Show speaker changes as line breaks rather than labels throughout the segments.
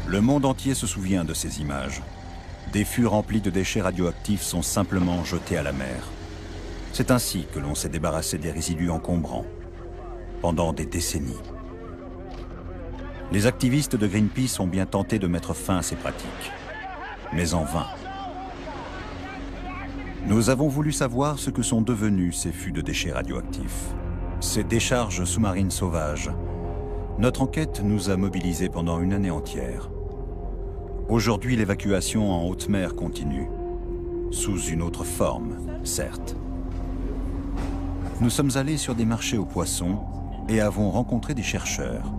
Le monde entier se souvient de ces images. Des fûts remplis de déchets radioactifs sont simplement jetés à la mer. C'est ainsi que l'on s'est débarrassé des résidus encombrants, pendant des décennies. Les activistes de Greenpeace ont bien tenté de mettre fin à ces pratiques, mais en vain. Nous avons voulu savoir ce que sont devenus ces fûts de déchets radioactifs, ces décharges sous-marines sauvages. Notre enquête nous a mobilisés pendant une année entière. Aujourd'hui, l'évacuation en haute mer continue, sous une autre forme, certes. Nous sommes allés sur des marchés aux poissons et avons rencontré des chercheurs.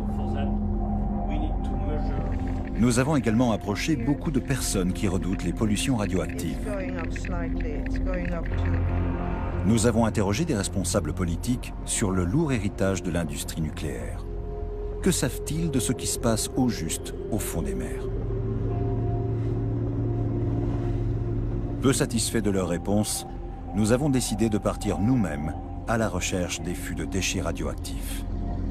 Nous avons également approché beaucoup de personnes qui redoutent les pollutions radioactives. Nous avons interrogé des responsables politiques sur le lourd héritage de l'industrie nucléaire. Que savent-ils de ce qui se passe au juste au fond des mers? Peu satisfaits de leurs réponses, nous avons décidé de partir nous-mêmes à la recherche des fûts de déchets radioactifs.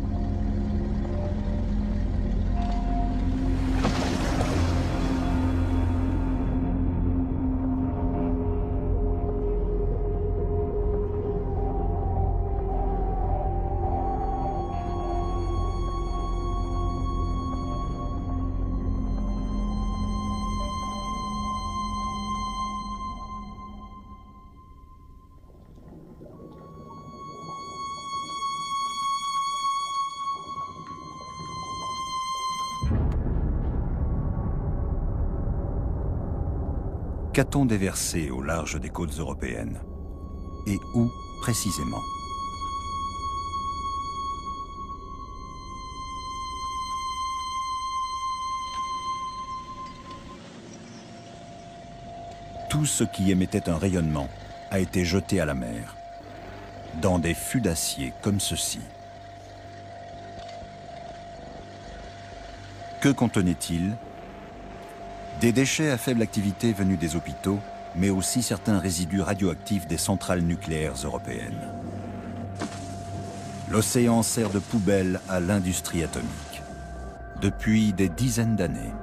Qu'a-t-on déversé au large des côtes européennes? Et où précisément? Tout ce qui émettait un rayonnement a été jeté à la mer, dans des fûts d'acier comme ceci. Que contenait-il? Des déchets à faible activité venus des hôpitaux, mais aussi certains résidus radioactifs des centrales nucléaires européennes. L'océan sert de poubelle à l'industrie atomique, depuis des dizaines d'années.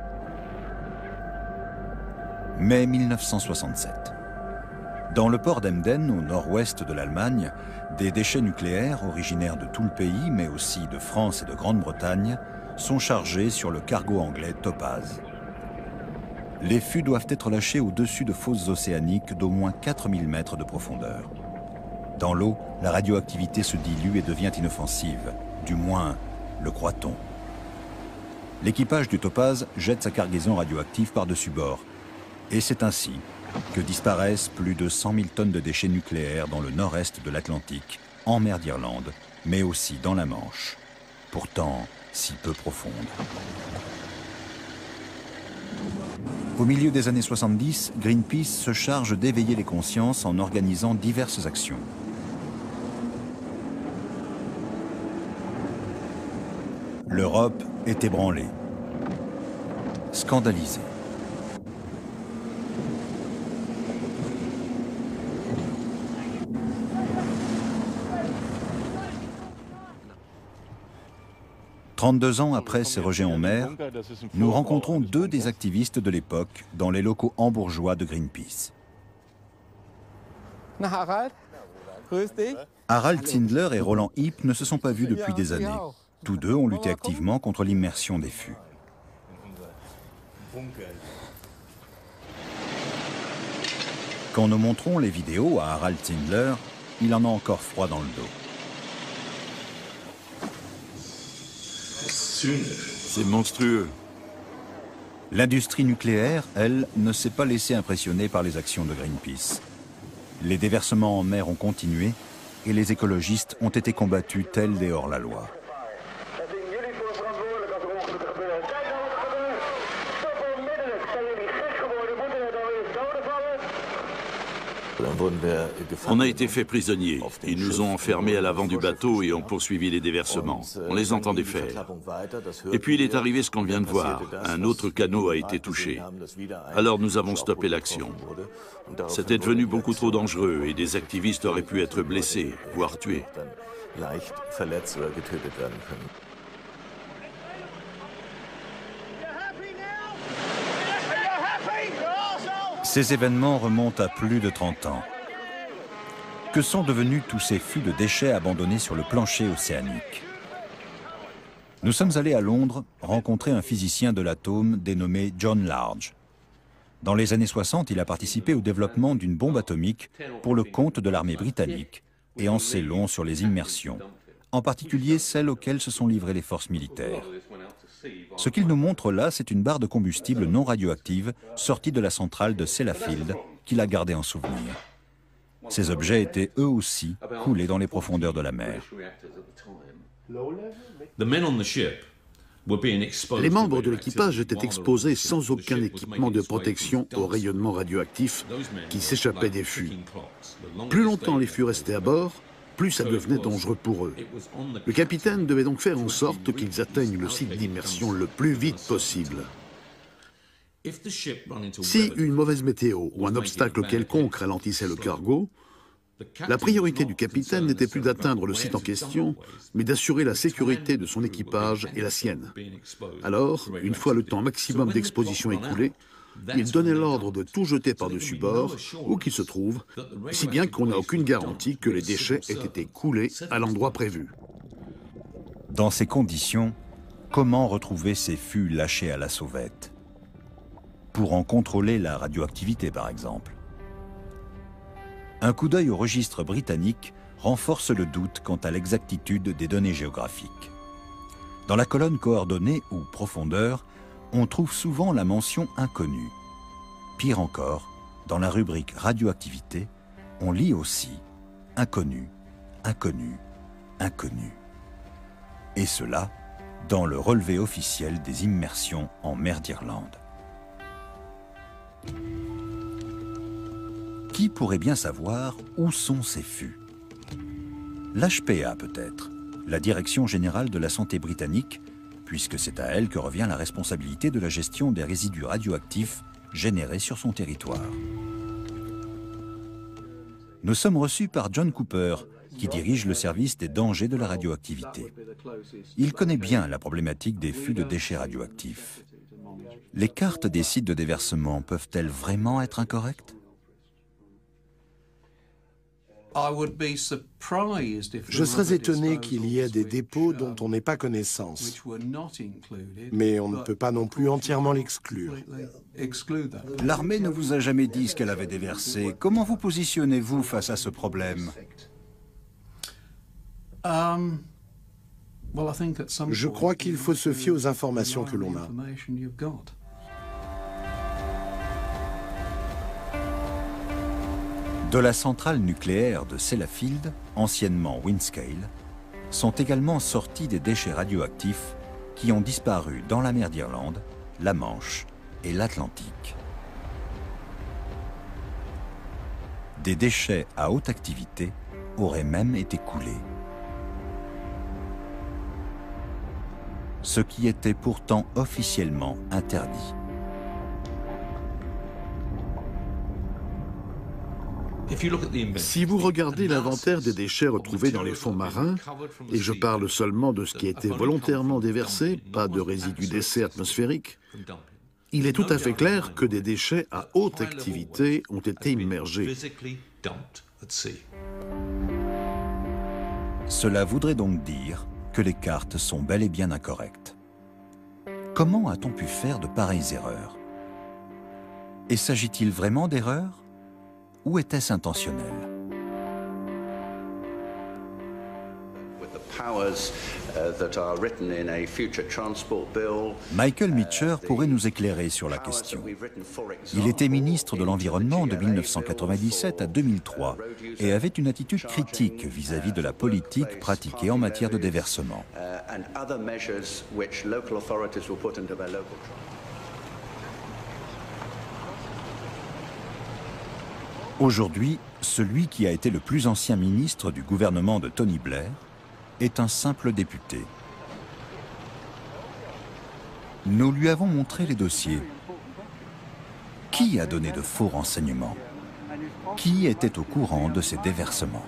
Mai 1967. Dans le port d'Emden, au nord-ouest de l'Allemagne, des déchets nucléaires originaires de tout le pays, mais aussi de France et de Grande-Bretagne, sont chargés sur le cargo anglais Topaz. Les fûts doivent être lâchés au-dessus de fosses océaniques d'au moins 4000 mètres de profondeur. Dans l'eau, la radioactivité se dilue et devient inoffensive, du moins le croit-on. L'équipage du Topaz jette sa cargaison radioactive par-dessus bord. Et c'est ainsi que disparaissent plus de 100 000 tonnes de déchets nucléaires dans le nord-est de l'Atlantique, en mer d'Irlande, mais aussi dans la Manche, pourtant si peu profonde. Au milieu des années 70, Greenpeace se charge d'éveiller les consciences en organisant diverses actions. L'Europe est ébranlée, scandalisée. « 32 ans après ces rejets en mer, nous rencontrons deux des activistes de l'époque dans les locaux hambourgeois de Greenpeace. Harald Zindler et Roland Hipp ne se sont pas vus depuis des années. Tous deux ont lutté activement contre l'immersion des fûts. Quand nous montrons les vidéos à Harald Zindler, il en a encore froid dans le dos.
C'est monstrueux.
L'industrie nucléaire, elle, ne s'est pas laissée impressionner par les actions de Greenpeace. Les déversements en mer ont continué et les écologistes ont été combattus tels des hors-la-loi.
On a été fait prisonniers. Ils nous ont enfermés à l'avant du bateau et ont poursuivi les déversements. On les entendait faire. Et puis il est arrivé ce qu'on vient de voir. Un autre canot a été touché. Alors nous avons stoppé l'action. C'était devenu beaucoup trop dangereux et des activistes auraient pu être blessés, voire tués.
Ces événements remontent à plus de 30 ans. Que sont devenus tous ces fûts de déchets abandonnés sur le plancher océanique? Nous sommes allés à Londres rencontrer un physicien de l'atome dénommé John Large. Dans les années 60, il a participé au développement d'une bombe atomique pour le compte de l'armée britannique et en sait long sur les immersions, en particulier celles auxquelles se sont livrées les forces militaires. Ce qu'il nous montre là, c'est une barre de combustible non radioactive sortie de la centrale de Sellafield qu'il a gardée en souvenir. Ces objets étaient eux aussi coulés dans les profondeurs de la mer.
Les membres de l'équipage étaient exposés sans aucun équipement de protection au rayonnement radioactif qui s'échappait des fûts. Plus longtemps les fûts restaient à bord, plus ça devenait dangereux pour eux. Le capitaine devait donc faire en sorte qu'ils atteignent le site d'immersion le plus vite possible. Si une mauvaise météo ou un obstacle quelconque ralentissait le cargo, la priorité du capitaine n'était plus d'atteindre le site en question, mais d'assurer la sécurité de son équipage et la sienne. Alors, une fois le temps maximum d'exposition écoulé, il donnait l'ordre de tout jeter par-dessus bord, où qu'il se trouve, si bien qu'on n'a aucune garantie que les déchets aient été coulés à l'endroit prévu.
Dans ces conditions, comment retrouver ces fûts lâchés à la sauvette? Pour en contrôler la radioactivité, par exemple. Un coup d'œil au registre britannique renforce le doute quant à l'exactitude des données géographiques. Dans la colonne coordonnées ou profondeur, on trouve souvent la mention inconnue. Pire encore, dans la rubrique radioactivité, on lit aussi inconnu, inconnu, inconnu. Et cela dans le relevé officiel des immersions en mer d'Irlande. Qui pourrait bien savoir où sont ces fûts? L'HPA peut-être, la Direction générale de la santé britannique, puisque c'est à elle que revient la responsabilité de la gestion des résidus radioactifs générés sur son territoire. Nous sommes reçus par John Cooper, qui dirige le service des dangers de la radioactivité. Il connaît bien la problématique des fûts de déchets radioactifs. Les cartes des sites de déversement peuvent-elles vraiment être incorrectes?
Je serais étonné qu'il y ait des dépôts dont on n'ait pas connaissance. Mais on ne peut pas non plus entièrement l'exclure.
L'armée ne vous a jamais dit ce qu'elle avait déversé. Comment vous positionnez-vous face à ce problème?
Je crois qu'il faut se fier aux informations que l'on a.
De la centrale nucléaire de Sellafield, anciennement Windscale, sont également sortis des déchets radioactifs qui ont disparu dans la mer d'Irlande, la Manche et l'Atlantique. Des déchets à haute activité auraient même été coulés. Ce qui était pourtant officiellement interdit.
Si vous regardez l'inventaire des déchets retrouvés dans les fonds marins, et je parle seulement de ce qui a été volontairement déversé, pas de résidus d'essai atmosphériques, il est tout à fait clair que des déchets à haute activité ont été immergés.
Cela voudrait donc dire que les cartes sont bel et bien incorrectes. Comment a-t-on pu faire de pareilles erreurs? Et s'agit-il vraiment d'erreurs? Ou était-ce intentionnel? Michael Meacher pourrait nous éclairer sur la question. Il était ministre de l'Environnement de 1997 à 2003 et avait une attitude critique vis-à-vis de la politique pratiquée en matière de déversement. Aujourd'hui, celui qui a été le plus ancien ministre du gouvernement de Tony Blair est un simple député. Nous lui avons montré les dossiers. Qui a donné de faux renseignements? Qui était au courant de ces déversements?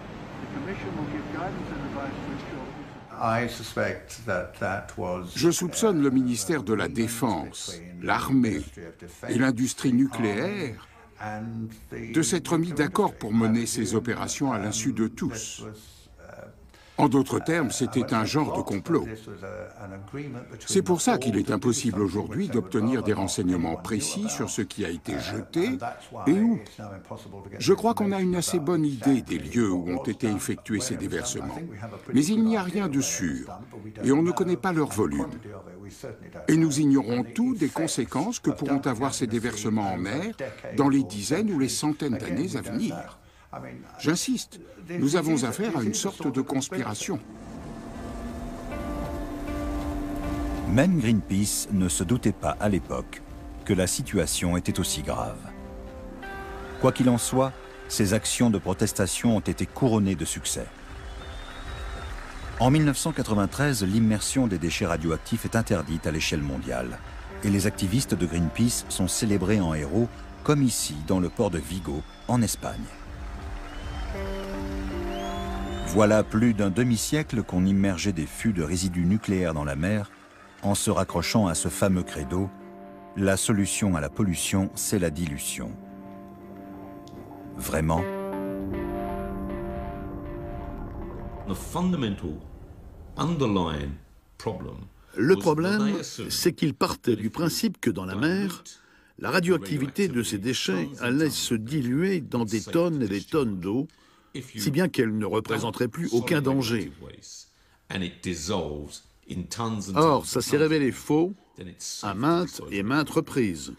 Je soupçonne le ministère de la Défense, l'armée et l'industrie nucléaire
de s'être mis d'accord pour mener ces opérations à l'insu de tous. En d'autres termes, c'était un genre de complot. C'est pour ça qu'il est impossible aujourd'hui d'obtenir des renseignements précis sur ce qui a été jeté et où. Je crois qu'on a une assez bonne idée des lieux où ont été effectués ces déversements. Mais il n'y a rien de sûr et on ne connaît pas leur volume. Et nous ignorons tout des conséquences que pourront avoir ces déversements en mer dans les dizaines ou les centaines d'années à venir. J'insiste, nous avons affaire à une sorte de conspiration.
Même Greenpeace ne se doutait pas à l'époque que la situation était aussi grave. Quoi qu'il en soit, ces actions de protestation ont été couronnées de succès. En 1993, l'immersion des déchets radioactifs est interdite à l'échelle mondiale et les activistes de Greenpeace sont célébrés en héros, comme ici dans le port de Vigo, en Espagne. Voilà plus d'un demi-siècle qu'on immergeait des fûts de résidus nucléaires dans la mer en se raccrochant à ce fameux credo « La solution à la pollution, c'est la dilution ». Vraiment ?
Le problème, c'est qu'ils partaient du principe que dans la mer, la radioactivité de ces déchets allait se diluer dans des tonnes et des tonnes d'eau, si bien qu'elle ne représenterait plus aucun danger. Or, ça s'est révélé faux à maintes et maintes reprises.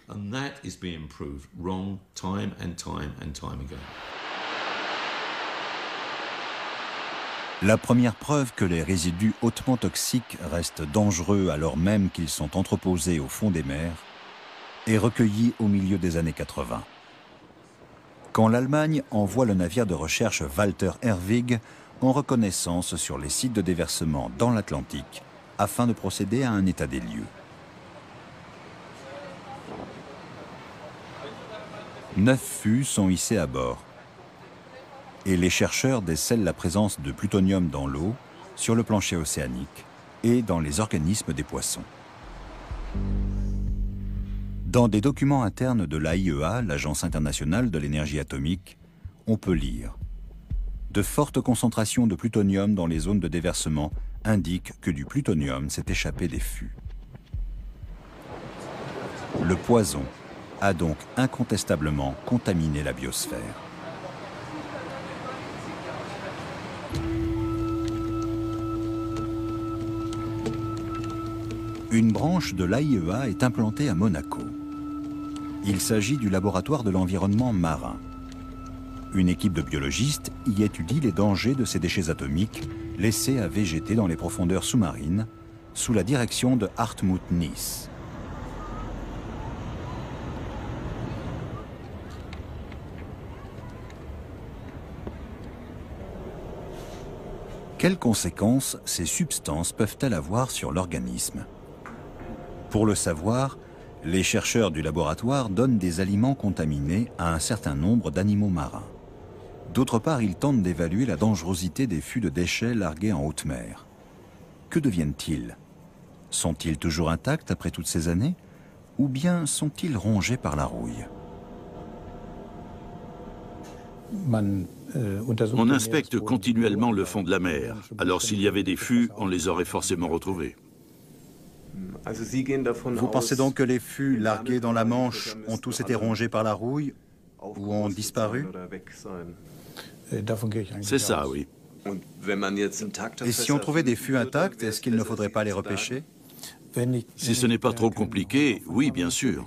La première preuve que les résidus hautement toxiques restent dangereux alors même qu'ils sont entreposés au fond des mers est recueillie au milieu des années 80. Quand l'Allemagne envoie le navire de recherche Walter Herwig en reconnaissance sur les sites de déversement dans l'Atlantique afin de procéder à un état des lieux. 9 fûts sont hissés à bord et les chercheurs décèlent la présence de plutonium dans l'eau, sur le plancher océanique et dans les organismes des poissons. Dans des documents internes de l'AIEA, l'Agence internationale de l'énergie atomique, on peut lire « De fortes concentrations de plutonium dans les zones de déversement indiquent que du plutonium s'est échappé des fûts. » Le poison a donc incontestablement contaminé la biosphère. Une branche de l'AIEA est implantée à Monaco. Il s'agit du laboratoire de l'environnement marin. Une équipe de biologistes y étudie les dangers de ces déchets atomiques laissés à végéter dans les profondeurs sous-marines sous la direction de Hartmut Nies. Quelles conséquences ces substances peuvent-elles avoir sur l'organisme ? Pour le savoir, les chercheurs du laboratoire donnent des aliments contaminés à un certain nombre d'animaux marins. D'autre part, ils tentent d'évaluer la dangerosité des fûts de déchets largués en haute mer. Que deviennent-ils? Sont-ils toujours intacts après toutes ces années? Ou bien sont-ils rongés par la rouille?
On inspecte continuellement le fond de la mer. Alors s'il y avait des fûts, on les aurait forcément retrouvés.
Vous pensez donc que les fûts largués dans la Manche ont tous été rongés par la rouille ou ont disparu?
C'est ça, oui.
Et si on trouvait des fûts intacts, est-ce qu'il ne faudrait pas les repêcher?
Si ce n'est pas trop compliqué, oui, bien sûr.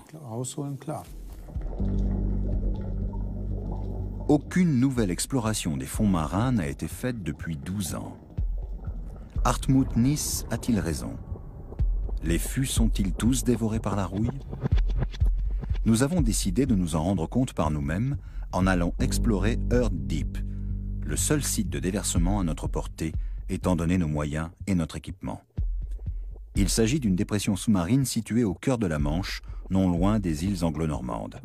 Aucune nouvelle exploration des fonds marins n'a été faite depuis 12 ans. Hartmut Nies a-t-il raison? Les fûts sont-ils tous dévorés par la rouille? Nous avons décidé de nous en rendre compte par nous-mêmes en allant explorer Earth Deep, le seul site de déversement à notre portée, étant donné nos moyens et notre équipement. Il s'agit d'une dépression sous-marine située au cœur de la Manche, non loin des îles anglo-normandes.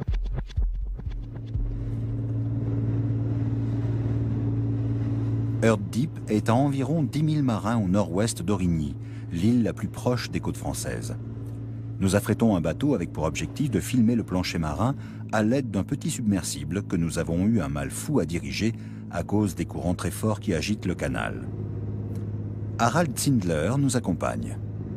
Earth Deep est à environ 10 000 marins au nord-ouest d'Origny, l'île la plus proche des côtes françaises. Nous affrétons un bateau avec pour objectif de filmer le plancher marin à l'aide d'un petit submersible que nous avons eu un mal fou à diriger à cause des courants très forts qui agitent le canal. Harald Zindler nous accompagne.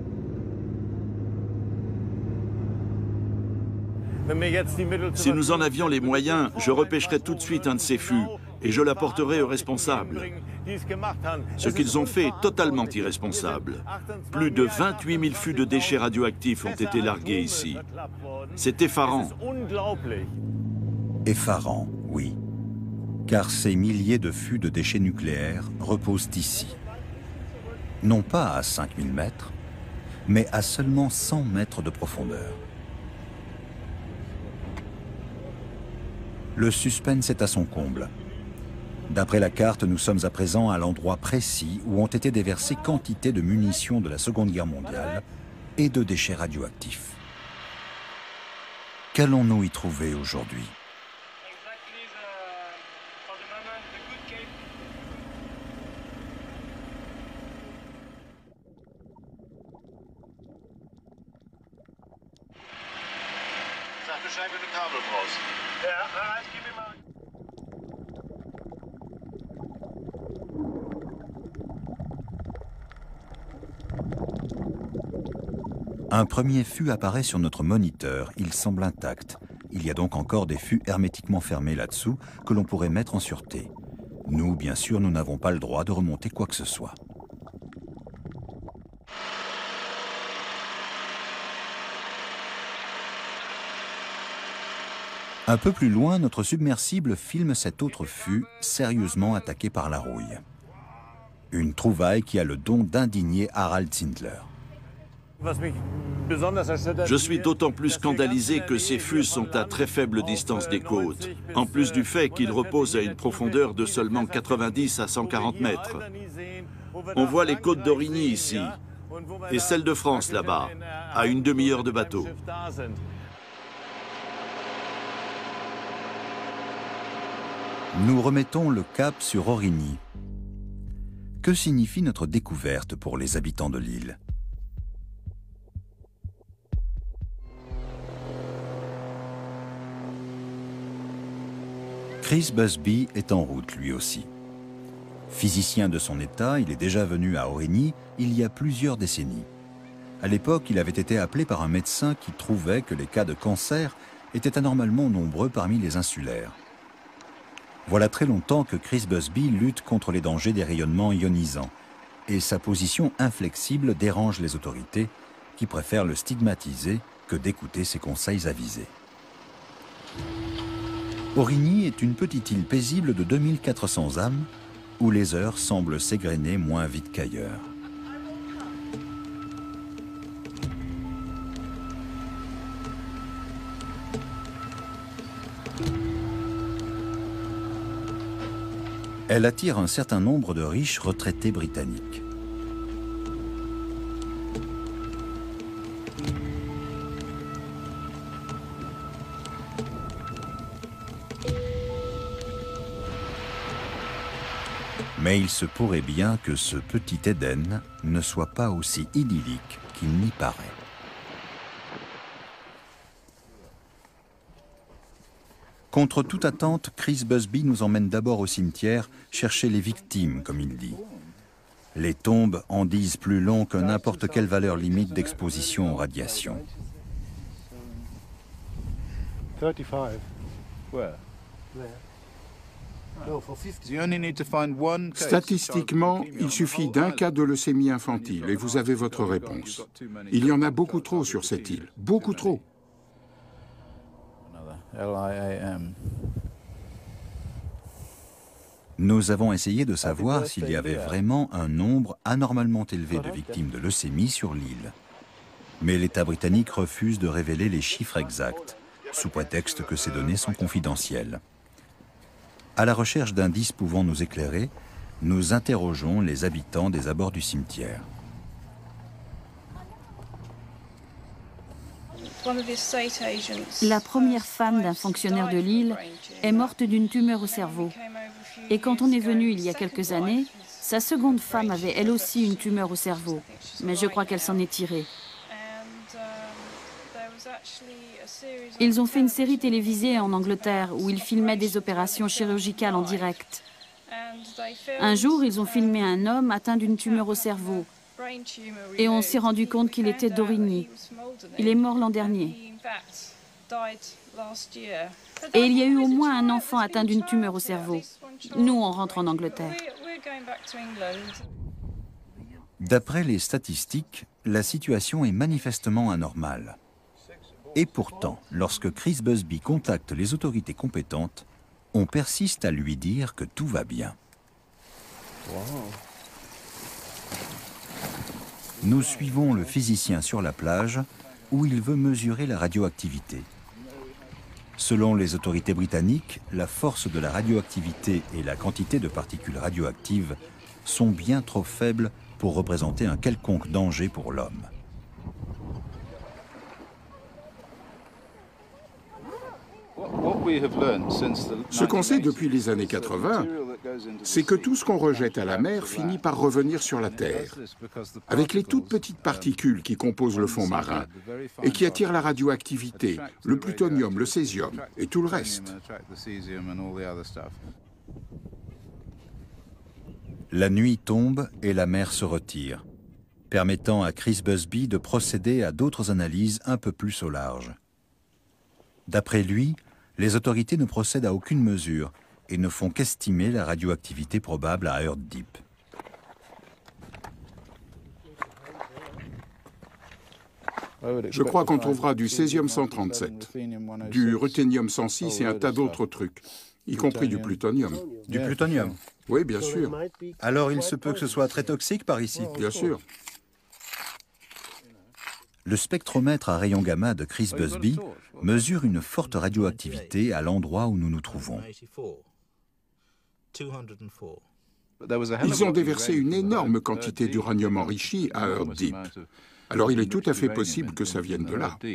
Si nous en avions les moyens, je repêcherais tout de suite un de ces fûts et je l'apporterais aux responsables. Ce qu'ils ont fait est totalement irresponsable. Plus de 28 000 fûts de déchets radioactifs ont été largués ici. C'est effarant.
Effarant, oui. Car ces milliers de fûts de déchets nucléaires reposent ici. Non pas à 5000 mètres, mais à seulement 100 mètres de profondeur. Le suspense est à son comble. D'après la carte, nous sommes à présent à l'endroit précis où ont été déversées quantité de munitions de la Seconde Guerre mondiale et de déchets radioactifs. Qu'allons-nous y trouver aujourd'hui ? Un premier fût apparaît sur notre moniteur, il semble intact. Il y a donc encore des fûts hermétiquement fermés là-dessous que l'on pourrait mettre en sûreté. Nous, bien sûr, nous n'avons pas le droit de remonter quoi que ce soit. Un peu plus loin, notre submersible filme cet autre fût sérieusement attaqué par la rouille. Une trouvaille qui a le don d'indigner Harald Zindler.
Je suis d'autant plus scandalisé que ces fûts sont à très faible distance des côtes, en plus du fait qu'ils reposent à une profondeur de seulement 90 à 140 mètres. On voit les côtes d'Aurigny ici, et celles de France là-bas, à une demi-heure de bateau.
Nous remettons le cap sur Aurigny. Que signifie notre découverte pour les habitants de l'île ? Chris Busby est en route lui aussi. Physicien de son état, il est déjà venu à Aurigny il y a plusieurs décennies. À l'époque, il avait été appelé par un médecin qui trouvait que les cas de cancer étaient anormalement nombreux parmi les insulaires. Voilà très longtemps que Chris Busby lutte contre les dangers des rayonnements ionisants, et sa position inflexible dérange les autorités qui préfèrent le stigmatiser que d'écouter ses conseils avisés. Aurigny est une petite île paisible de 2400 âmes où les heures semblent s'égrener moins vite qu'ailleurs. Elle attire un certain nombre de riches retraités britanniques. Mais il se pourrait bien que ce petit Éden ne soit pas aussi idyllique qu'il n'y paraît. Contre toute attente, Chris Busby nous emmène d'abord au cimetière chercher les victimes, comme il dit. Les tombes en disent plus long que n'importe quelle valeur limite d'exposition aux radiations.
35. Where?
Statistiquement, il suffit d'un cas de leucémie infantile et vous avez votre réponse. Il y en a beaucoup trop sur cette île, beaucoup trop.
Nous avons essayé de savoir s'il y avait vraiment un nombre anormalement élevé de victimes de leucémie sur l'île. Mais l'État britannique refuse de révéler les chiffres exacts, sous prétexte que ces données sont confidentielles. À la recherche d'indices pouvant nous éclairer, nous interrogeons les habitants des abords du cimetière.
La première femme d'un fonctionnaire de l'île est morte d'une tumeur au cerveau. Et quand on est venu il y a quelques années, sa seconde femme avait elle aussi une tumeur au cerveau. Mais je crois qu'elle s'en est tirée. Ils ont fait une série télévisée en Angleterre où ils filmaient des opérations chirurgicales en direct. Un jour, ils ont filmé un homme atteint d'une tumeur au cerveau et on s'est rendu compte qu'il était d'Aurigny. Il est mort l'an dernier. Et il y a eu au moins un enfant atteint d'une tumeur au cerveau. Nous, on rentre en Angleterre.
D'après les statistiques, la situation est manifestement anormale. Et pourtant, lorsque Chris Busby contacte les autorités compétentes, on persiste à lui dire que tout va bien. Nous suivons le physicien sur la plage où il veut mesurer la radioactivité. Selon les autorités britanniques, la force de la radioactivité et la quantité de particules radioactives sont bien trop faibles pour représenter un quelconque danger pour l'homme.
Ce qu'on sait depuis les années 80, c'est que tout ce qu'on rejette à la mer finit par revenir sur la Terre, avec les toutes petites particules qui composent le fond marin et qui attirent la radioactivité, le plutonium, le césium et tout le reste.
La nuit tombe et la mer se retire, permettant à Chris Busby de procéder à d'autres analyses un peu plus au large. D'après lui, les autorités ne procèdent à aucune mesure et ne font qu'estimer la radioactivité probable à Earth Deep.
Je crois qu'on trouvera du césium-137, du ruthénium-106 et un tas d'autres trucs, y compris du plutonium.
Du plutonium?
Oui, bien sûr.
Alors il se peut que ce soit très toxique par ici?
Bien sûr.
Le spectromètre à rayons gamma de Chris Busby mesure une forte radioactivité à l'endroit où nous nous trouvons.
Ils ont déversé une énorme quantité d'uranium enrichi à Earth Deep. Alors il est tout à fait possible que ça vienne de là.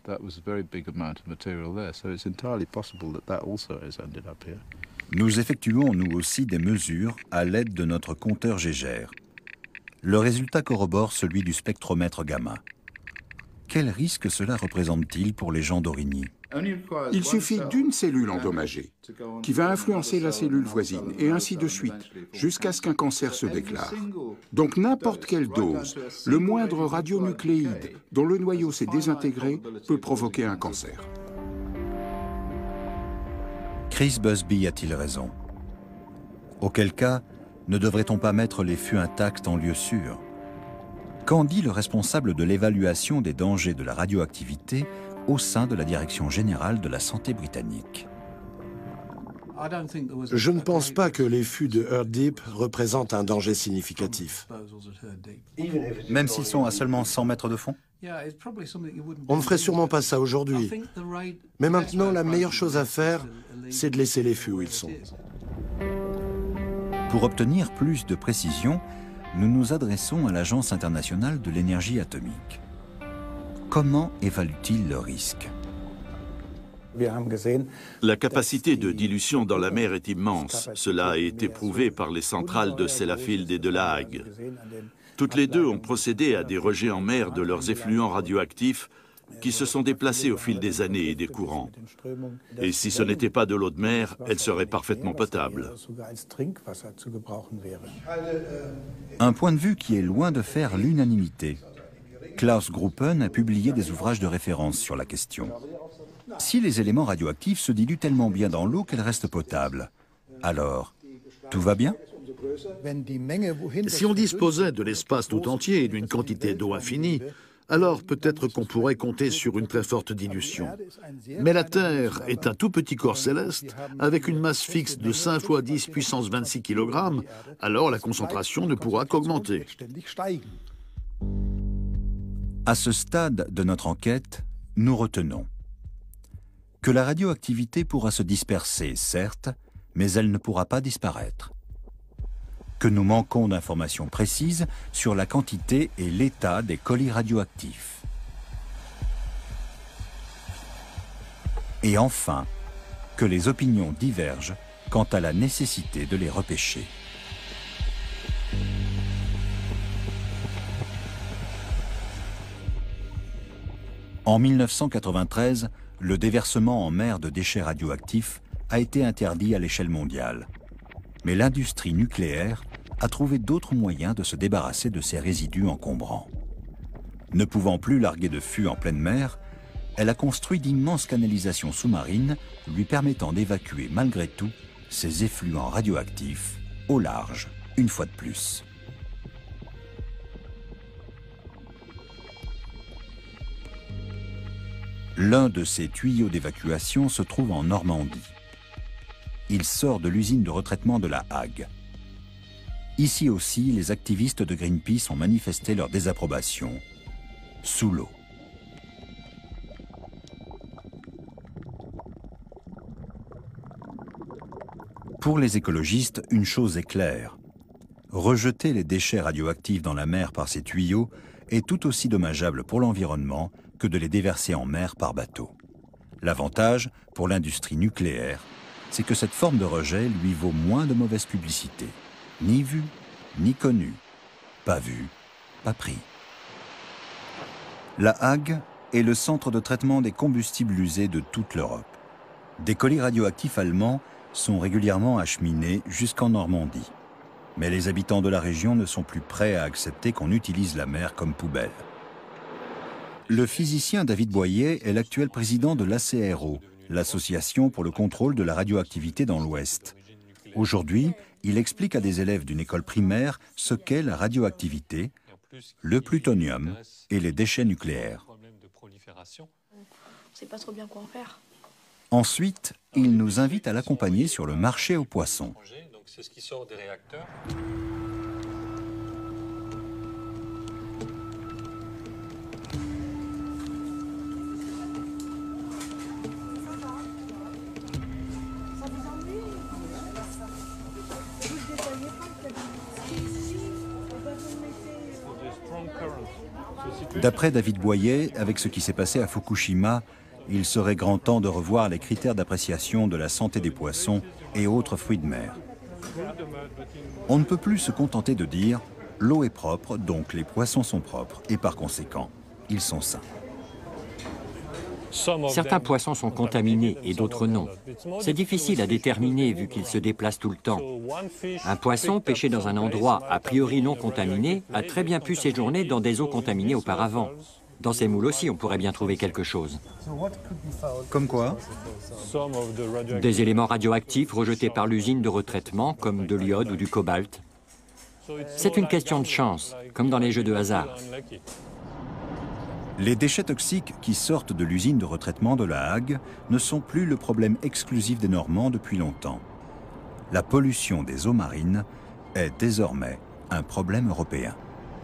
Nous effectuons nous aussi des mesures à l'aide de notre compteur Geiger. Le résultat corrobore celui du spectromètre gamma. Quel risque cela représente-t-il pour les gens d'Aurigny?
Il suffit d'une cellule endommagée qui va influencer la cellule voisine et ainsi de suite, jusqu'à ce qu'un cancer se déclare. Donc n'importe quelle dose, le moindre radionucléide dont le noyau s'est désintégré peut provoquer un cancer.
Chris Busby a-t-il raison? Auquel cas, ne devrait-on pas mettre les fûts intacts en lieu sûr? Qu'en dit le responsable de l'évaluation des dangers de la radioactivité au sein de la Direction générale de la santé britannique?
Je ne pense pas que les fûts de Earth Deep représentent un danger significatif.
Même s'ils sont à seulement 100 mètres de fond?
On ne ferait sûrement pas ça aujourd'hui. Mais maintenant, la meilleure chose à faire, c'est de laisser les fûts où ils sont.
Pour obtenir plus de précision, nous nous adressons à l'Agence internationale de l'énergie atomique. Comment évalue-t-il le risque?
La capacité de dilution dans la mer est immense. Cela a été prouvé par les centrales de Sellafield et de La Hague. Toutes les deux ont procédé à des rejets en mer de leurs effluents radioactifs qui se sont déplacés au fil des années et des courants. Et si ce n'était pas de l'eau de mer, elle serait parfaitement potable.
Un point de vue qui est loin de faire l'unanimité. Klaus Gruppen a publié des ouvrages de référence sur la question. Si les éléments radioactifs se diluent tellement bien dans l'eau qu'elle reste potable, alors tout va bien?
Si on disposait de l'espace tout entier et d'une quantité d'eau infinie, alors peut-être qu'on pourrait compter sur une très forte dilution. Mais la Terre est un tout petit corps céleste avec une masse fixe de 5 fois 10 puissance 26 kg, alors la concentration ne pourra qu'augmenter.
À ce stade de notre enquête, nous retenons que la radioactivité pourra se disperser, certes, mais elle ne pourra pas disparaître. Que nous manquons d'informations précises sur la quantité et l'état des colis radioactifs. Et enfin, que les opinions divergent quant à la nécessité de les repêcher. En 1993, le déversement en mer de déchets radioactifs a été interdit à l'échelle mondiale. Mais l'industrie nucléaire a trouvé d'autres moyens de se débarrasser de ces résidus encombrants. Ne pouvant plus larguer de fûts en pleine mer, elle a construit d'immenses canalisations sous-marines lui permettant d'évacuer malgré tout ces effluents radioactifs au large, une fois de plus. L'un de ces tuyaux d'évacuation se trouve en Normandie. Il sort de l'usine de retraitement de La Hague. Ici aussi, les activistes de Greenpeace ont manifesté leur désapprobation, sous l'eau. Pour les écologistes, une chose est claire. Rejeter les déchets radioactifs dans la mer par ces tuyaux est tout aussi dommageable pour l'environnement que de les déverser en mer par bateau. L'avantage, pour l'industrie nucléaire, c'est que cette forme de rejet lui vaut moins de mauvaise publicité. Ni vu, ni connu. Pas vu, pas pris. La Hague est le centre de traitement des combustibles usés de toute l'Europe. Des colis radioactifs allemands sont régulièrement acheminés jusqu'en Normandie. Mais les habitants de la région ne sont plus prêts à accepter qu'on utilise la mer comme poubelle. Le physicien David Boyer est l'actuel président de l'ACRO, l'Association pour le contrôle de la radioactivité dans l'Ouest. Aujourd'hui, il explique à des élèves d'une école primaire ce qu'est la radioactivité, le plutonium et les déchets nucléaires.
On ne sait pas trop bien quoi en faire.
Ensuite, il nous invite à l'accompagner sur le marché aux poissons.
C'est ce qui sort des réacteurs.
D'après David Boyer, avec ce qui s'est passé à Fukushima, il serait grand temps de revoir les critères d'appréciation de la santé des poissons et autres fruits de mer. On ne peut plus se contenter de dire « l'eau est propre, donc les poissons sont propres, et par conséquent, ils sont sains ».
Certains poissons sont contaminés et d'autres non. C'est difficile à déterminer vu qu'ils se déplacent tout le temps. Un poisson pêché dans un endroit a priori non contaminé a très bien pu séjourner dans des eaux contaminées auparavant. Dans ces moules aussi, on pourrait bien trouver quelque chose.
Comme quoi?
Des éléments radioactifs rejetés par l'usine de retraitement, comme de l'iode ou du cobalt. C'est une question de chance, comme dans les jeux de hasard.
Les déchets toxiques qui sortent de l'usine de retraitement de La Hague ne sont plus le problème exclusif des Normands depuis longtemps. La pollution des eaux marines est désormais un problème européen.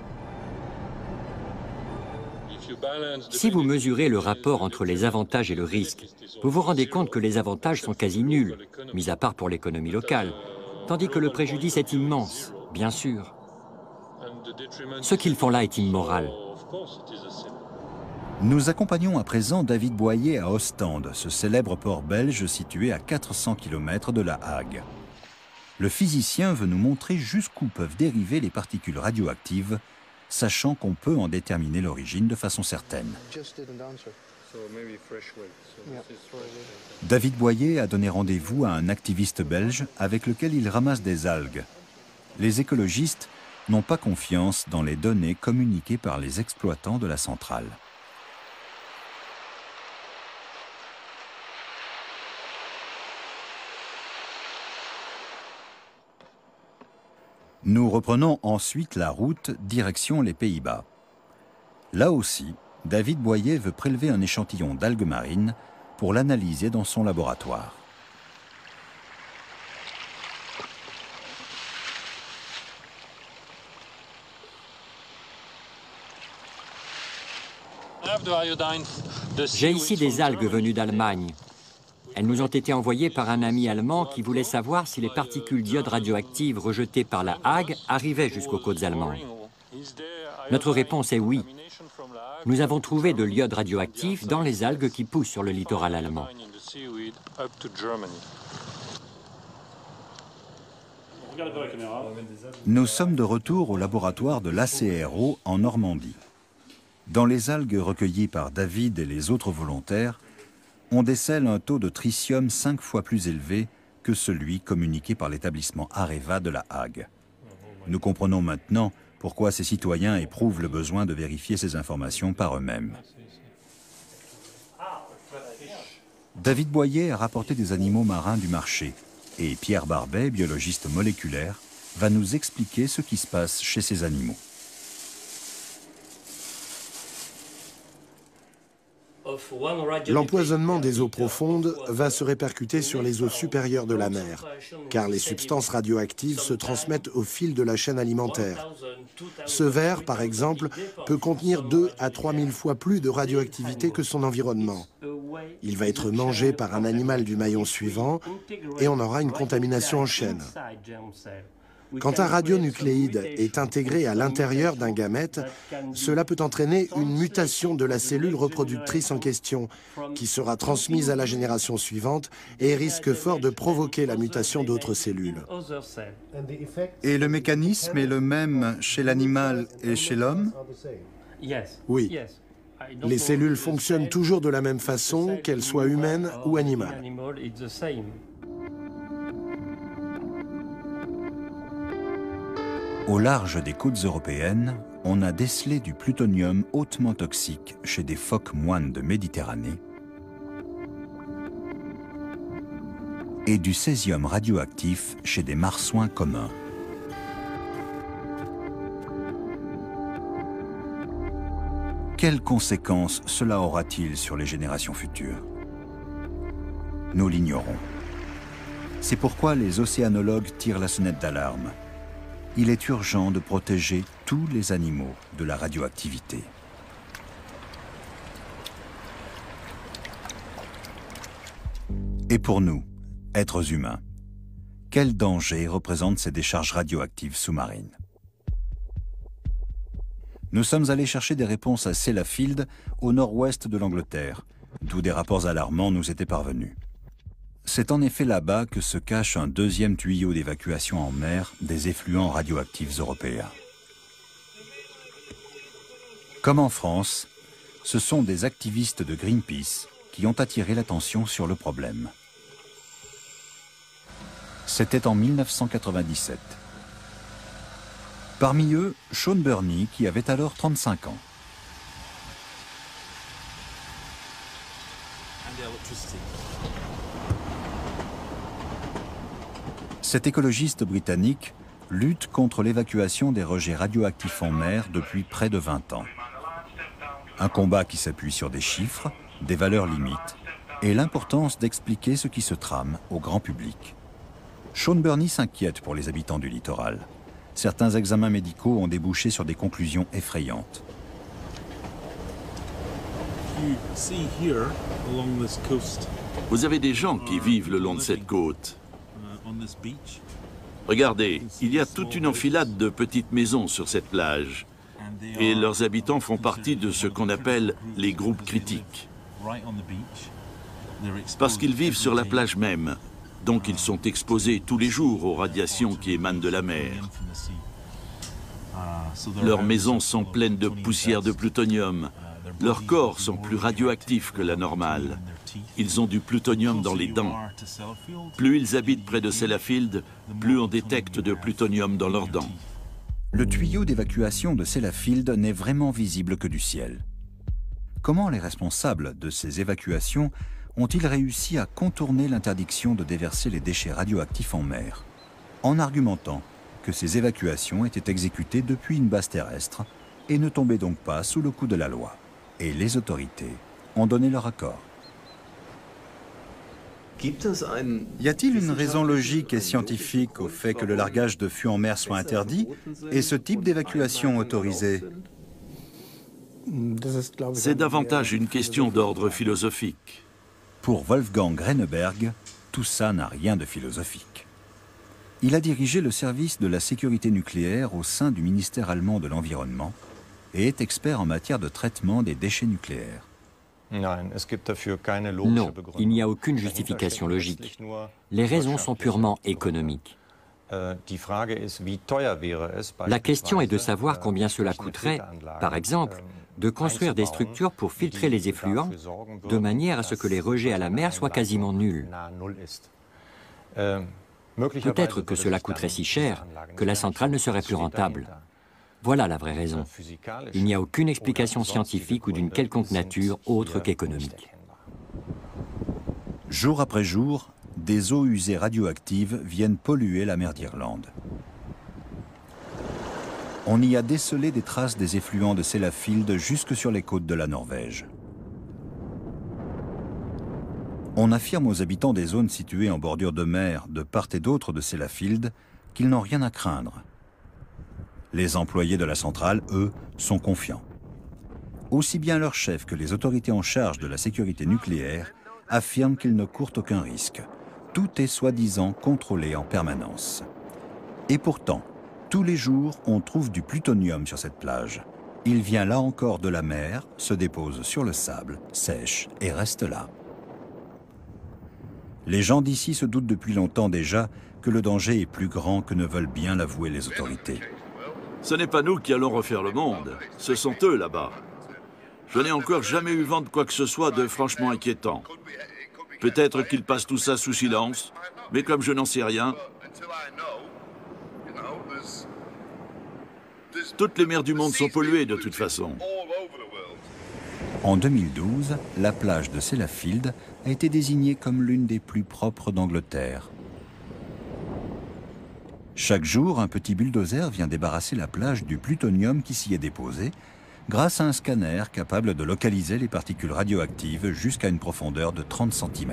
Si vous mesurez le rapport entre les avantages et le risque, vous vous rendez compte que les avantages sont quasi nuls, mis à part pour l'économie locale, tandis que le préjudice est immense, bien sûr. Ce qu'ils font là est immoral.
Nous accompagnons à présent David Boyer à Ostende, ce célèbre port belge situé à 400 km de La Hague. Le physicien veut nous montrer jusqu'où peuvent dériver les particules radioactives, sachant qu'on peut en déterminer l'origine de façon certaine. David Boyer a donné rendez-vous à un activiste belge avec lequel il ramasse des algues. Les écologistes n'ont pas confiance dans les données communiquées par les exploitants de la centrale. Nous reprenons ensuite la route direction les Pays-Bas. Là aussi, David Boyer veut prélever un échantillon d'algues marines pour l'analyser dans son laboratoire.
J'ai ici des algues venues d'Allemagne. Elles nous ont été envoyées par un ami allemand qui voulait savoir si les particules d'iode radioactives rejetées par La Hague arrivaient jusqu'aux côtes allemandes. Notre réponse est oui. Nous avons trouvé de l'iode radioactif dans les algues qui poussent sur le littoral allemand.
Nous sommes de retour au laboratoire de l'ACRO en Normandie. Dans les algues recueillies par David et les autres volontaires, on décèle un taux de tritium 5 fois plus élevé que celui communiqué par l'établissement Areva de La Hague. Nous comprenons maintenant pourquoi ces citoyens éprouvent le besoin de vérifier ces informations par eux-mêmes. David Boyer a rapporté des animaux marins du marché et Pierre Barbet, biologiste moléculaire, va nous expliquer ce qui se passe chez ces animaux.
L'empoisonnement des eaux profondes va se répercuter sur les eaux supérieures de la mer, car les substances radioactives se transmettent au fil de la chaîne alimentaire. Ce ver, par exemple, peut contenir 2 à 3 000 fois plus de radioactivité que son environnement. Il va être mangé par un animal du maillon suivant et on aura une contamination en chaîne. Quand un radionucléide est intégré à l'intérieur d'un gamète, cela peut entraîner une mutation de la cellule reproductrice en question, qui sera transmise à la génération suivante et risque fort de provoquer la mutation d'autres cellules.
Et le mécanisme est le même chez l'animal et chez l'homme?
Oui. Les cellules fonctionnent toujours de la même façon, qu'elles soient humaines ou animales.
Au large des côtes européennes, on a décelé du plutonium hautement toxique chez des phoques moines de Méditerranée et du césium radioactif chez des marsouins communs. Quelles conséquences cela aura-t-il sur les générations futures? Nous l'ignorons. C'est pourquoi les océanologues tirent la sonnette d'alarme. Il est urgent de protéger tous les animaux de la radioactivité. Et pour nous, êtres humains, quel danger représentent ces décharges radioactives sous-marines? Nous sommes allés chercher des réponses à Sellafield, au nord-ouest de l'Angleterre, d'où des rapports alarmants nous étaient parvenus. C'est en effet là-bas que se cache un deuxième tuyau d'évacuation en mer des effluents radioactifs européens. Comme en France, ce sont des activistes de Greenpeace qui ont attiré l'attention sur le problème. C'était en 1997. Parmi eux, Sean Burney, qui avait alors 35 ans. Cet écologiste britannique lutte contre l'évacuation des rejets radioactifs en mer depuis près de 20 ans. Un combat qui s'appuie sur des chiffres, des valeurs limites et l'importance d'expliquer ce qui se trame au grand public. Sean Burney s'inquiète pour les habitants du littoral. Certains examens médicaux ont débouché sur des conclusions effrayantes.
Vous avez des gens qui vivent le long de cette côte. Regardez, il y a toute une enfilade de petites maisons sur cette plage. Et leurs habitants font partie de ce qu'on appelle les groupes critiques. Parce qu'ils vivent sur la plage même. Donc ils sont exposés tous les jours aux radiations qui émanent de la mer. Leurs maisons sont pleines de poussière de plutonium. Leurs corps sont plus radioactifs que la normale. Ils ont du plutonium dans les dents. Plus ils habitent près de Sellafield, plus on détecte de plutonium dans leurs dents.
Le tuyau d'évacuation de Sellafield n'est vraiment visible que du ciel. Comment les responsables de ces évacuations ont-ils réussi à contourner l'interdiction de déverser les déchets radioactifs en mer, en argumentant que ces évacuations étaient exécutées depuis une base terrestre et ne tombaient donc pas sous le coup de la loi? Et les autorités ont donné leur accord. Y a-t-il une raison logique et scientifique au fait que le largage de fûts en mer soit interdit et ce type d'évacuation autorisé?
C'est davantage une question d'ordre philosophique.
Pour Wolfgang Renneberg, tout ça n'a rien de philosophique. Il a dirigé le service de la sécurité nucléaire au sein du ministère allemand de l'Environnement et est expert en matière de traitement des déchets nucléaires.
Non, il n'y a aucune justification logique. Les raisons sont purement économiques. La question est de savoir combien cela coûterait, par exemple, de construire des structures pour filtrer les effluents, de manière à ce que les rejets à la mer soient quasiment nuls. Peut-être que cela coûterait si cher que la centrale ne serait plus rentable. Voilà la vraie raison. Il n'y a aucune explication scientifique ou d'une quelconque nature autre qu'économique.
Jour après jour, des eaux usées radioactives viennent polluer la mer d'Irlande. On y a décelé des traces des effluents de Sellafield jusque sur les côtes de la Norvège. On affirme aux habitants des zones situées en bordure de mer de part et d'autre de Sellafield qu'ils n'ont rien à craindre. Les employés de la centrale, eux, sont confiants. Aussi bien leur chef que les autorités en charge de la sécurité nucléaire affirment qu'ils ne courent aucun risque. Tout est soi-disant contrôlé en permanence. Et pourtant, tous les jours, on trouve du plutonium sur cette plage. Il vient là encore de la mer, se dépose sur le sable, sèche et reste là. Les gens d'ici se doutent depuis longtemps déjà que le danger est plus grand que ne veulent bien l'avouer les autorités.
Ce n'est pas nous qui allons refaire le monde, ce sont eux là-bas. Je n'ai encore jamais eu vent de quoi que ce soit de franchement inquiétant. Peut-être qu'ils passent tout ça sous silence, mais comme je n'en sais rien, toutes les mers du monde sont polluées de toute façon.
En 2012, la plage de Sellafield a été désignée comme l'une des plus propres d'Angleterre. Chaque jour, un petit bulldozer vient débarrasser la plage du plutonium qui s'y est déposé, grâce à un scanner capable de localiser les particules radioactives jusqu'à une profondeur de 30 cm.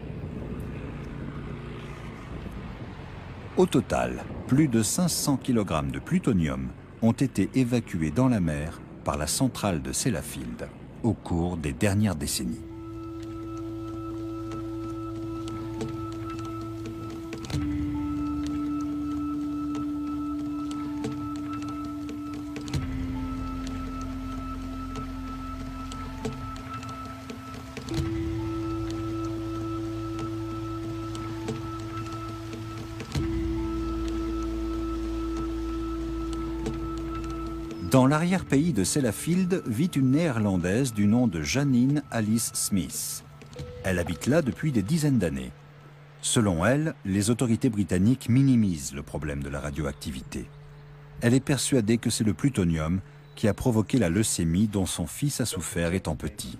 Au total, plus de 500 kg de plutonium ont été évacués dans la mer par la centrale de Sellafield au cours des dernières décennies. Dans l'arrière-pays de Sellafield vit une néerlandaise du nom de Janine Alice Smith. Elle habite là depuis des dizaines d'années. Selon elle, les autorités britanniques minimisent le problème de la radioactivité. Elle est persuadée que c'est le plutonium qui a provoqué la leucémie dont son fils a souffert étant petit.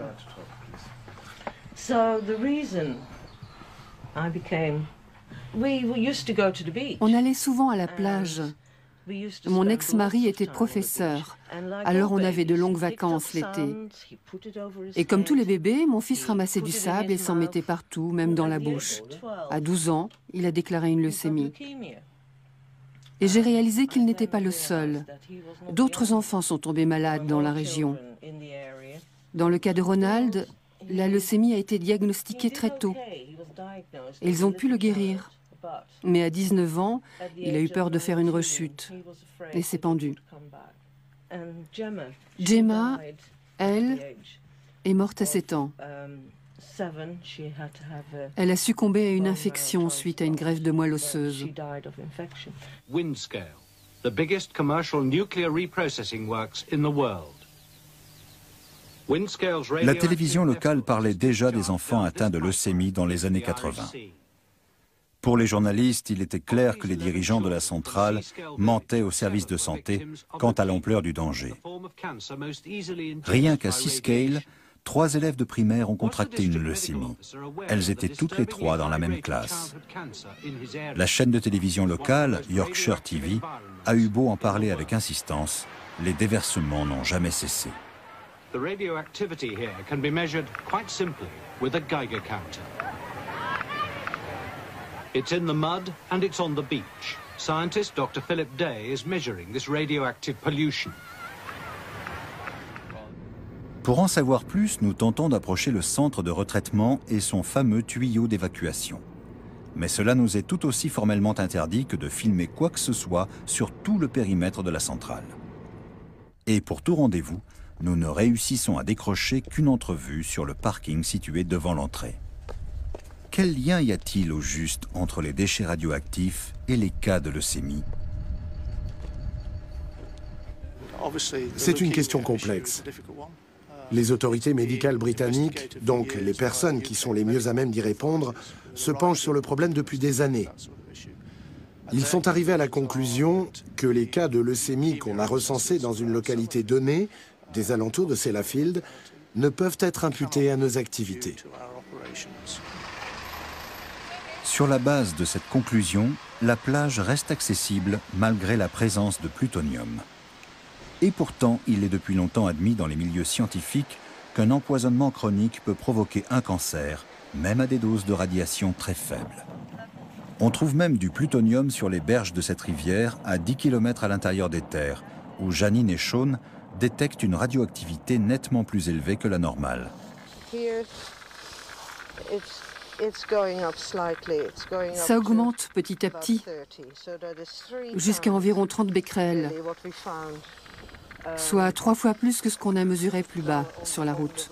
On allait souvent à la plage. Mon ex-mari était professeur, alors on avait de longues vacances l'été. Et comme tous les bébés, mon fils ramassait du sable et s'en mettait partout, même dans la bouche. À 12 ans, il a déclaré une leucémie. Et j'ai réalisé qu'il n'était pas le seul. D'autres enfants sont tombés malades dans la région. Dans le cas de Ronald, la leucémie a été diagnostiquée très tôt. Et ils ont pu le guérir. Mais à 19 ans, il a eu peur de faire une rechute et s'est pendu. Gemma, elle, est morte à 7 ans. Elle a succombé à une infection suite à une greffe de moelle osseuse.
Windscale, the biggest commercial nuclear reprocessing works in the world.
La télévision locale parlait déjà des enfants atteints de leucémie dans les années 80. Pour les journalistes, il était clair que les dirigeants de la centrale mentaient au service de santé quant à l'ampleur du danger. Rien qu'à Seascale, 3 élèves de primaire ont contracté une leucémie. Elles étaient toutes les 3 dans la même classe. La chaîne de télévision locale, Yorkshire TV, a eu beau en parler avec insistance, les déversements n'ont jamais cessé.
The radioactivity here can be measured quite simply with a Geiger counter. It's in the mud and it's on the beach. Scientist Dr. Philip Day is measuring this radioactive pollution.
Pour en savoir plus, nous tentons d'approcher le centre de retraitement et son fameux tuyau d'évacuation. Mais cela nous est tout aussi formellement interdit que de filmer quoi que ce soit sur tout le périmètre de la centrale. Et pour tout rendez-vous, nous ne réussissons à décrocher qu'une entrevue sur le parking situé devant l'entrée. Quel lien y a-t-il au juste entre les déchets radioactifs et les cas de leucémie?
C'est une question complexe. Les autorités médicales britanniques, donc les personnes qui sont les mieux à même d'y répondre, se penchent sur le problème depuis des années. Ils sont arrivés à la conclusion que les cas de leucémie qu'on a recensés dans une localité donnée, des alentours de Sellafield, ne peuvent être imputés à nos activités.
Sur la base de cette conclusion, la plage reste accessible malgré la présence de plutonium. Et pourtant, il est depuis longtemps admis dans les milieux scientifiques qu'un empoisonnement chronique peut provoquer un cancer, même à des doses de radiation très faibles. On trouve même du plutonium sur les berges de cette rivière, à 10 km à l'intérieur des terres, où Janine et Sean détectent une radioactivité nettement plus élevée que la normale.
Ça augmente petit à petit, jusqu'à environ 30 becquerels, soit 3 fois plus que ce qu'on a mesuré plus bas sur la route.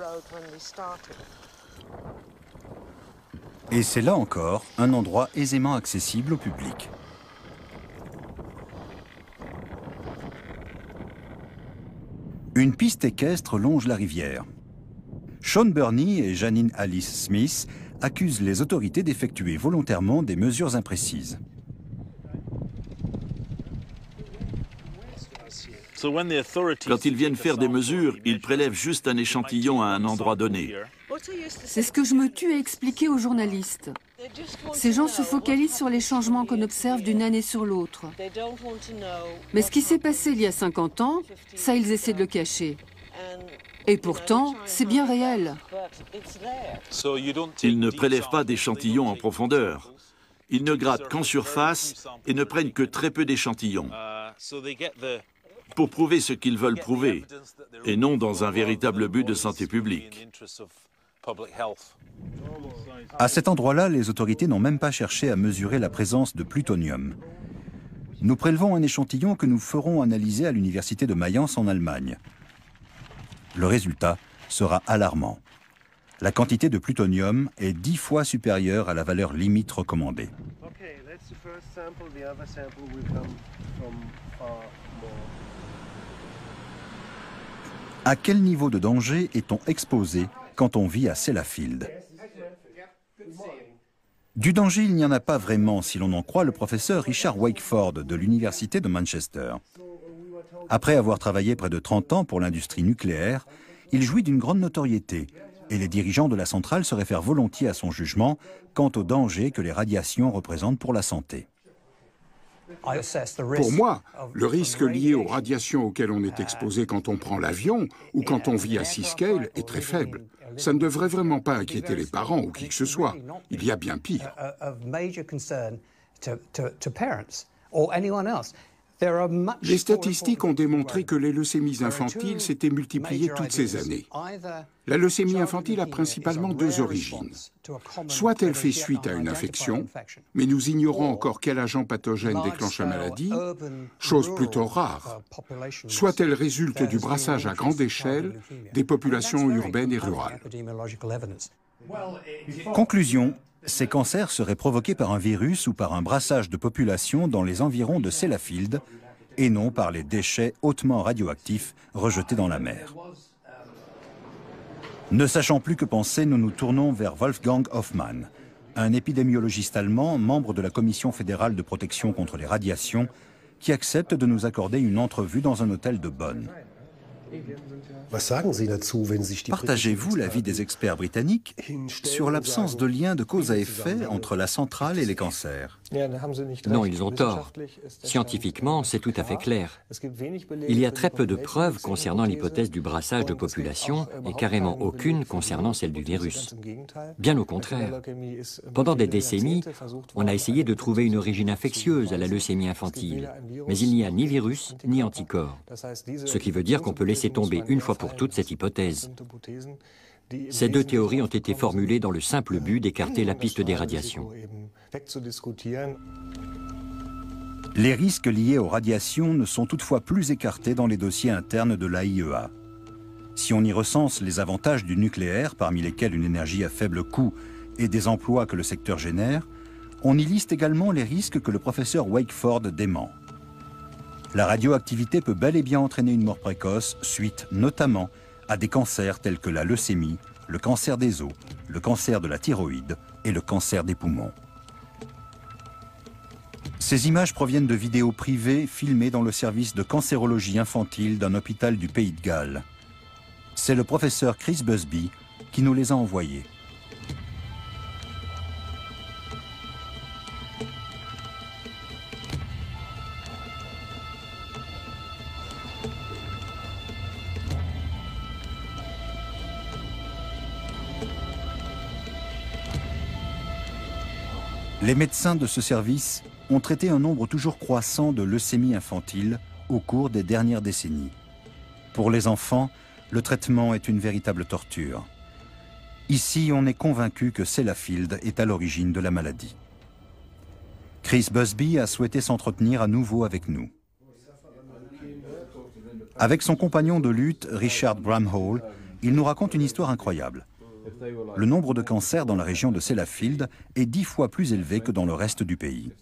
Et c'est là encore un endroit aisément accessible au public. Une piste équestre longe la rivière. Sean Burney et Janine Alice Smith accusent les autorités d'effectuer volontairement des mesures imprécises.
Quand ils viennent faire des mesures, ils prélèvent juste un échantillon à un endroit donné.
C'est ce que je me tue à expliquer aux journalistes. Ces gens se focalisent sur les changements qu'on observe d'une année sur l'autre. Mais ce qui s'est passé il y a 50 ans, ça, ils essaient de le cacher. Et pourtant, c'est bien réel.
Ils ne prélèvent pas d'échantillons en profondeur. Ils ne grattent qu'en surface et ne prennent que très peu d'échantillons, pour prouver ce qu'ils veulent prouver, et non dans un véritable but de santé publique.
À cet endroit-là, les autorités n'ont même pas cherché à mesurer la présence de plutonium. Nous prélevons un échantillon que nous ferons analyser à l'université de Mayence en Allemagne. Le résultat sera alarmant. La quantité de plutonium est 10 fois supérieure à la valeur limite recommandée. À quel niveau de danger est-on exposé quand on vit à Sellafield? Du danger, il n'y en a pas vraiment si l'on en croit le professeur Richard Wakeford de l'Université de Manchester. Après avoir travaillé près de 30 ans pour l'industrie nucléaire, il jouit d'une grande notoriété et les dirigeants de la centrale se réfèrent volontiers à son jugement quant au danger que les radiations représentent pour la santé.
Pour moi, le risque lié aux radiations auxquelles on est exposé quand on prend l'avion ou quand on vit à Seascale est très faible. Ça ne devrait vraiment pas inquiéter les parents ou qui que ce soit. Il y a bien pire. Les statistiques ont démontré que les leucémies infantiles s'étaient multipliées toutes ces années. La leucémie infantile a principalement 2 origines. Soit elle fait suite à une infection, mais nous ignorons encore quel agent pathogène déclenche la maladie, chose plutôt rare. Soit elle résulte du brassage à grande échelle des populations urbaines et rurales.
Conclusion, ces cancers seraient provoqués par un virus ou par un brassage de population dans les environs de Sellafield et non par les déchets hautement radioactifs rejetés dans la mer. Ne sachant plus que penser, nous nous tournons vers Wolfgang Hoffmann, un épidémiologiste allemand, membre de la Commission fédérale de protection contre les radiations, qui accepte de nous accorder une entrevue dans un hôtel de Bonn. Partagez-vous l'avis des experts britanniques sur l'absence de lien de cause à effet entre la centrale et les cancers?
Non, ils ont tort. Scientifiquement, c'est tout à fait clair. Il y a très peu de preuves concernant l'hypothèse du brassage de population et carrément aucune concernant celle du virus. Bien au contraire. Pendant des décennies, on a essayé de trouver une origine infectieuse à la leucémie infantile, mais il n'y a ni virus ni anticorps. Ce qui veut dire qu'on peut laisser tomber une fois pour toutes cette hypothèse. Ces 2 théories ont été formulées dans le simple but d'écarter la piste des radiations.
Les risques liés aux radiations ne sont toutefois plus écartés dans les dossiers internes de l'AIEA. Si on y recense les avantages du nucléaire, parmi lesquels une énergie à faible coût et des emplois que le secteur génère, on y liste également les risques que le professeur Wakeford dément. La radioactivité peut bel et bien entraîner une mort précoce, suite notamment à des cancers tels que la leucémie, le cancer des os, le cancer de la thyroïde et le cancer des poumons. Ces images proviennent de vidéos privées filmées dans le service de cancérologie infantile d'un hôpital du Pays de Galles. C'est le professeur Chris Busby qui nous les a envoyées. Les médecins de ce service ont traité un nombre toujours croissant de leucémie infantile au cours des dernières décennies. Pour les enfants, le traitement est une véritable torture. Ici, on est convaincu que Sellafield est à l'origine de la maladie. Chris Busby a souhaité s'entretenir à nouveau avec nous. Avec son compagnon de lutte, Richard Bramhall, il nous raconte une histoire incroyable. Le nombre de cancers dans la région de Sellafield est 10 fois plus élevé que dans le reste du pays.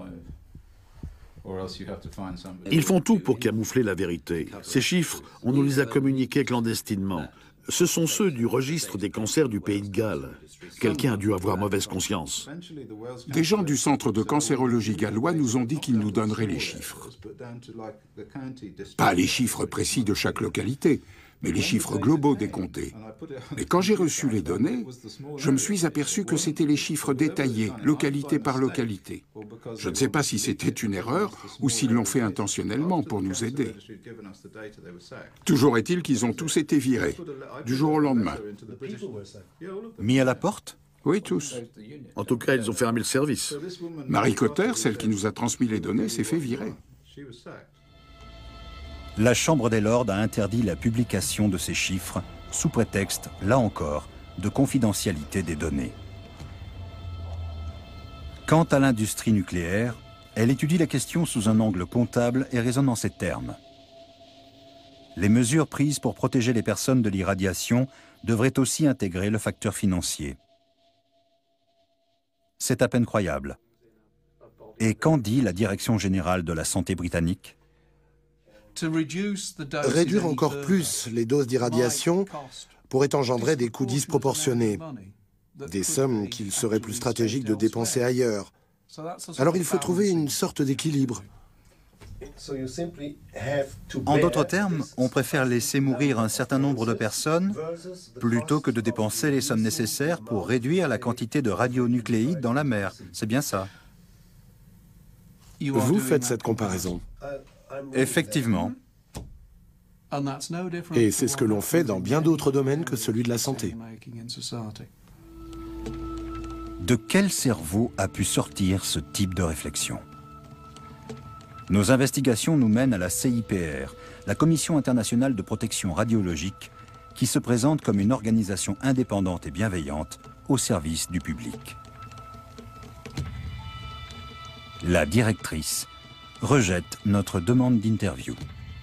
Ils font tout pour camoufler la vérité. Ces chiffres, on nous les a communiqués clandestinement. Ce sont ceux du registre des cancers du Pays de Galles. Quelqu'un a dû avoir mauvaise conscience.
Des gens du centre de cancérologie gallois nous ont dit qu'ils nous donneraient les chiffres. Pas les chiffres précis de chaque localité, mais les chiffres globaux des comtés. Mais quand j'ai reçu les données, je me suis aperçu que c'était les chiffres détaillés, localité par localité. Je ne sais pas si c'était une erreur ou s'ils l'ont fait intentionnellement pour nous aider. Toujours est-il qu'ils ont tous été virés, du jour au lendemain.
Mis à la porte?
Oui, tous.
En tout cas, ils ont fermé le service.
Marie Cotter, celle qui nous a transmis les données, s'est fait virer.
La Chambre des Lords a interdit la publication de ces chiffres sous prétexte, là encore, de confidentialité des données. Quant à l'industrie nucléaire, elle étudie la question sous un angle comptable et raisonne en ces termes. Les mesures prises pour protéger les personnes de l'irradiation devraient aussi intégrer le facteur financier. C'est à peine croyable. Et qu'en dit la Direction générale de la santé britannique ?
Réduire encore plus les doses d'irradiation pourrait engendrer des coûts disproportionnés, des sommes qu'il serait plus stratégique de dépenser ailleurs. Alors il faut trouver une sorte d'équilibre.
En d'autres termes, on préfère laisser mourir un certain nombre de personnes plutôt que de dépenser les sommes nécessaires pour réduire la quantité de radionucléides dans la mer. C'est bien ça.
Vous faites cette comparaison.
Effectivement.
Et c'est ce que l'on fait dans bien d'autres domaines que celui de la santé.
De quel cerveau a pu sortir ce type de réflexion? Nos investigations nous mènent à la CIPR, la Commission internationale de protection radiologique, qui se présente comme une organisation indépendante et bienveillante au service du public. La directrice rejette notre demande d'interview.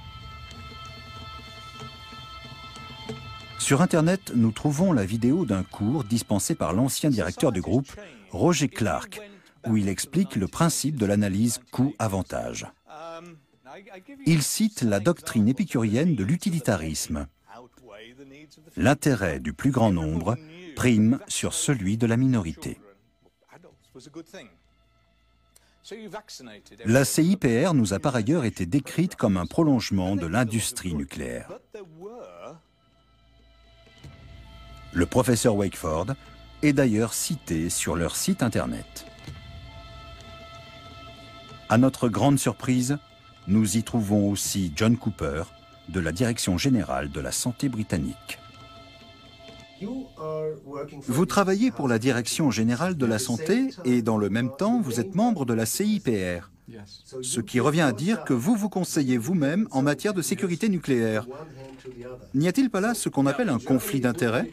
Sur Internet, nous trouvons la vidéo d'un cours dispensé par l'ancien directeur du groupe, Roger Clark, où il explique le principe de l'analyse coût-avantage. Il cite la doctrine épicurienne de l'utilitarisme. L'intérêt du plus grand nombre prime sur celui de la minorité. La CIPR nous a par ailleurs été décrite comme un prolongement de l'industrie nucléaire. Le professeur Wakeford est d'ailleurs cité sur leur site internet. À notre grande surprise, nous y trouvons aussi John Cooper de la Direction générale de la santé britannique. Vous travaillez pour la Direction générale de la santé et dans le même temps, vous êtes membre de la CIPR. Ce qui revient à dire que vous vous conseillez vous-même en matière de sécurité nucléaire. N'y a-t-il pas là ce qu'on appelle un conflit d'intérêts?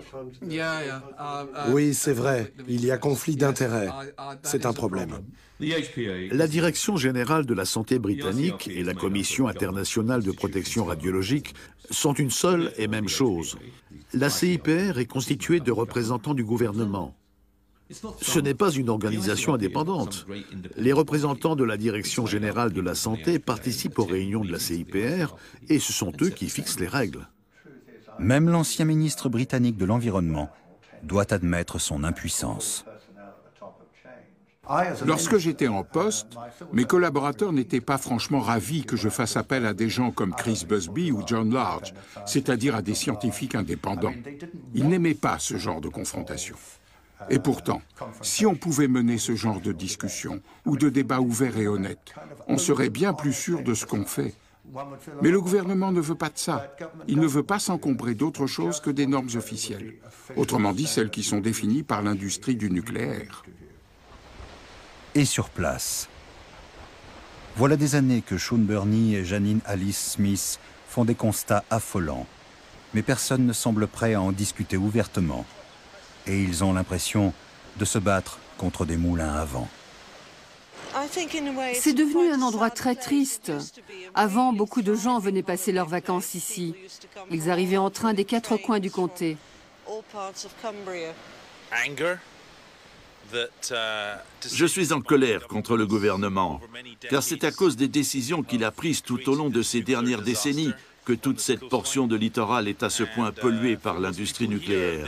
Oui, c'est vrai, il y a conflit d'intérêts. C'est un problème.
La Direction générale de la santé britannique et la Commission internationale de protection radiologique sont une seule et même chose. La CIPR est constituée de représentants du gouvernement. Ce n'est pas une organisation indépendante. Les représentants de la Direction générale de la santé participent aux réunions de la CIPR et ce sont eux qui fixent les règles.
Même l'ancien ministre britannique de l'Environnement doit admettre son impuissance.
Lorsque j'étais en poste, mes collaborateurs n'étaient pas franchement ravis que je fasse appel à des gens comme Chris Busby ou John Large, c'est-à-dire à des scientifiques indépendants. Ils n'aimaient pas ce genre de confrontation. Et pourtant, si on pouvait mener ce genre de discussion ou de débat ouvert et honnête, on serait bien plus sûr de ce qu'on fait. Mais le gouvernement ne veut pas de ça. Il ne veut pas s'encombrer d'autre chose que des normes officielles. Autrement dit, celles qui sont définies par l'industrie du nucléaire.
Et sur place. Voilà des années que Sean Burney et Janine Alice Smith font des constats affolants. Mais personne ne semble prêt à en discuter ouvertement. Et ils ont l'impression de se battre contre des moulins à vent.
C'est devenu un endroit très triste. Avant, beaucoup de gens venaient passer leurs vacances ici. Ils arrivaient en train des 4 coins du comté.
Je suis en colère contre le gouvernement, car c'est à cause des décisions qu'il a prises tout au long de ces dernières décennies que toute cette portion de littoral est à ce point polluée par l'industrie nucléaire.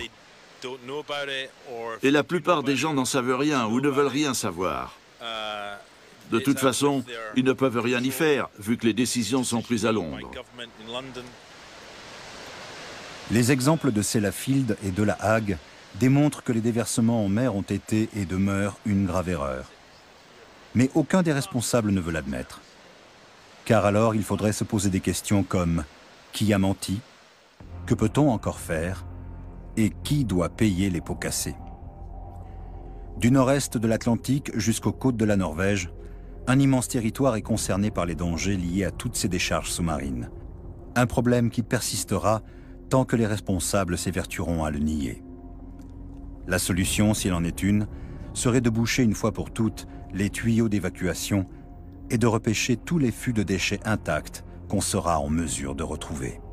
Et la plupart des gens n'en savent rien ou ne veulent rien savoir. De toute façon, ils ne peuvent rien y faire, vu que les décisions sont prises à Londres.
Les exemples de Sellafield et de La Hague démontrent que les déversements en mer ont été et demeurent une grave erreur. Mais aucun des responsables ne veut l'admettre. Car alors, il faudrait se poser des questions comme « Qui a menti ? Que peut-on encore faire ? Et qui doit payer les pots cassés ?» Du nord-est de l'Atlantique jusqu'aux côtes de la Norvège, un immense territoire est concerné par les dangers liés à toutes ces décharges sous-marines. Un problème qui persistera tant que les responsables s'évertueront à le nier. La solution, s'il en est une, serait de boucher une fois pour toutes les tuyaux d'évacuation et de repêcher tous les fûts de déchets intacts qu'on sera en mesure de retrouver.